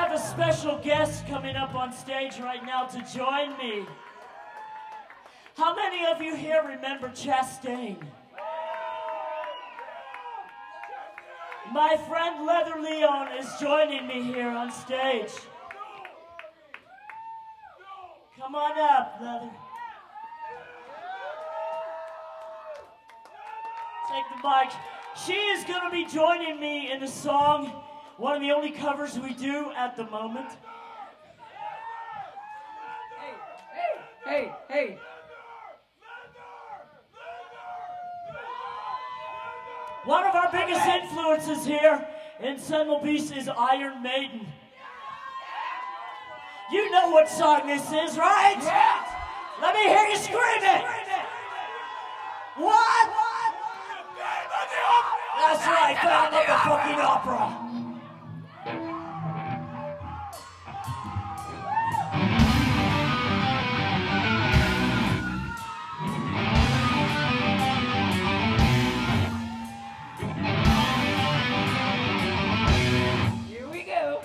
have a special guest coming up on stage right now to join me. How many of you here remember Chastain? My friend Leather Leon is joining me here on stage. Come on up, Leather. Take the mic. She is going to be joining me in a song, one of the only covers we do at the moment. Hey. One of our biggest influences here in Sentinel Beast is Iron Maiden. You know what song this is, right? Yeah. Let me hear you scream it. What? That's right, Phantom of the fucking Opera. Here we go.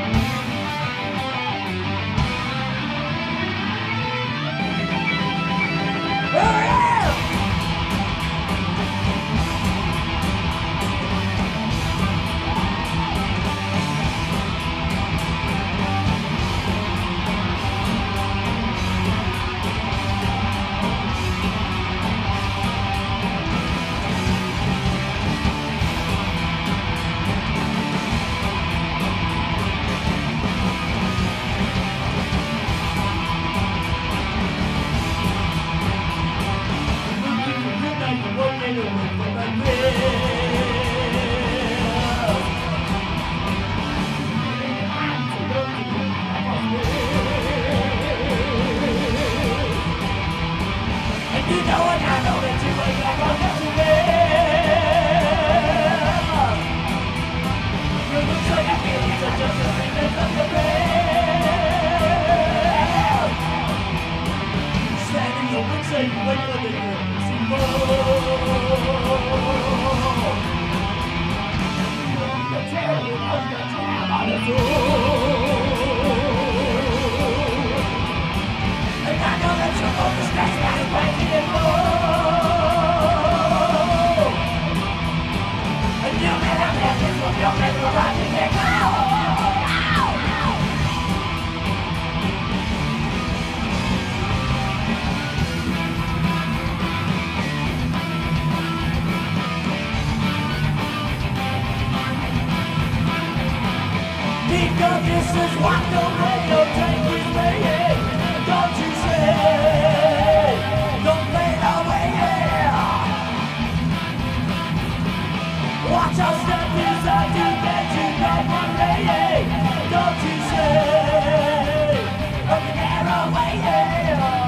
This is what the radio tank is playing. Don't you say, don't play it away, yeah. Watch our step inside to get you back one day. Don't you say, look at that away, yeah.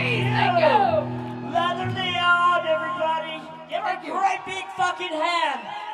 Thank you. Leather Leon, everybody. Give her a great big fucking hand.